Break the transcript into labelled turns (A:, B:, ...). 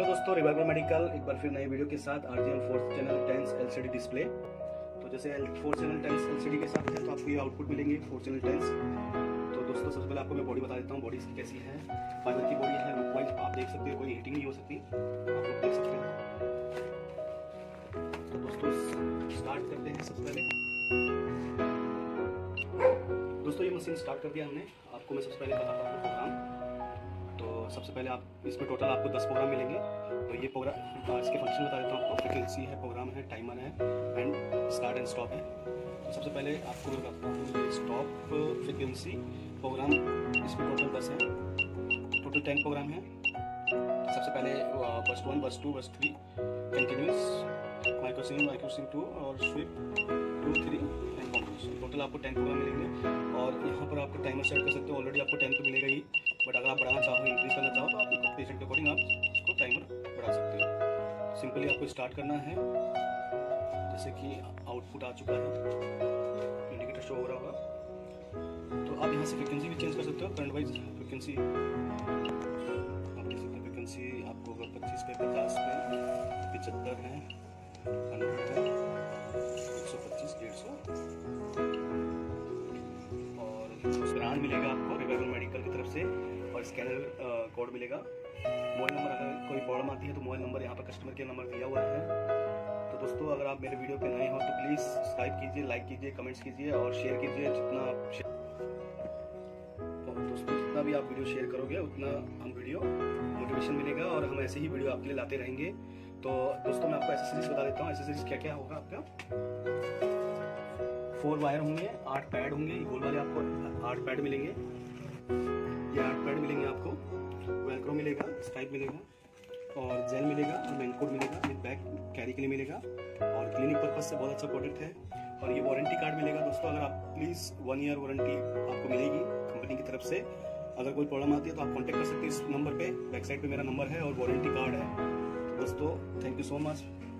A: Hello दोस्तों, revival medical एक बार फिर नए वीडियो के साथ RGM 4th चैनल टेंस LCD डिस्प्ले। तो जैसे 4th चैनल टेंस LCD के साथ है तो आपको ये आउटपुट मिलेंगे 4th चैनल टेंस। तो दोस्तों सबसे पहले आपको मैं बॉडी बता देता हूँ, बॉडी इसकी कैसी है। फाइबर की बॉडी है, लुक वाइज आप देख सकते हो, कोई हीटिंग नहीं हो सकती, आप लोग देख सकते हो। तो दोस्तों स्टार्ट करते हैं। सबसे पहले दोस्तों ये मशीन स्टार्ट कर दिया हमने। आपको मैं सबसे पहले बताता हूँ प्रोग्राम। तो सबसे पहले आप इसमें टोटल आपको 10 प्रोग्राम मिलेंगे। तो ये प्रोग्राम इसके फंक्शन बता देता हूँ आपको। फ्रीक्वेंसी है, प्रोग्राम है, टाइमर है एंड स्टार्ट एंड स्टॉप है। तो सबसे पहले आपको मैं बताता हूँ स्टॉप फ्रीक्वेंसी प्रोग्राम। इसमें टोटल 10 है, टोटल 10 प्रोग्राम है। सबसे पहले बस 1, बस 2, बस 3 कंटिन्यूस, माइक्रोसिम 2 और स्विप 2, 3 एंड कॉम्बिनेशन। टोटल आपको 10 प्रोग्राम मिलेंगे। और यहाँ पर आपको टाइमर सेट कर सकते हो। ऑलरेडी आपको 10 तो मिलेगा ही, बट अगर आप बढ़ाना चाहो, इंक्रीज करना चाहो तो आप पेशेंट के अकॉर्डिंग आप इसको टाइमर बढ़ा सकते हो। सिंपली आपको स्टार्ट करना है। जैसे कि आउटपुट आ चुका है, इंडिकेटर शो हो रहा होगा। तो आप यहाँ से फ्रिक्वेंसी भी चेंज कर सकते हो, करंट वाइज फ्रिक्वेंसी आप देख सकते हो। फ्रिक्वेंसी आपको अगर 25 पे, 50 पे, 75 है, 100 है, 125, 150 और ब्रांड मिलेगा आपको रिवाइवल मेडिकल की तरफ से। और स्कैनर कोड मिलेगा। मोबाइल नंबर, अगर कोई प्रॉब्लम आती है तो मोबाइल नंबर यहाँ पर कस्टमर केयर नंबर दिया हुआ है। तो दोस्तों अगर आप मेरे वीडियो पे नए हो तो प्लीज़ सब्सक्राइब कीजिए, लाइक कीजिए, कमेंट्स कीजिए और शेयर कीजिए। जितना आप तो दोस्तों जितना भी आप वीडियो शेयर करोगे उतना हम वीडियो मोटिवेशन मिलेगा और हम ऐसे ही वीडियो आपके लिए लाते रहेंगे। तो दोस्तों मैं आपको एक्सेसरीज बता देता हूँ। एक्सेसरीज क्या क्या होगा आपका। 4 वायर होंगे, 8 पैड होंगे, गोल वाले आपको 8 पैड मिलेंगे। ये 8 पैड मिलेंगे आपको। वेलक्रो मिलेगा, स्ट्राइप मिलेगा और जेल मिलेगा और मैनकोट मिलेगा। विद बैग कैरी के लिए मिलेगा और क्लिनिक पर्पज से बहुत अच्छा प्रोडक्ट है। और ये वारंटी कार्ड मिलेगा दोस्तों। अगर आप प्लीज़ 1 ईयर वारंटी आपको मिलेगी कंपनी की तरफ से। अगर कोई प्रॉब्लम आती है तो आप कॉन्टैक्ट कर सकते हैं इस नंबर पे। बैक साइड पे मेरा नंबर है और वारंटी कार्ड है। दोस्तों थैंक यू सो मच।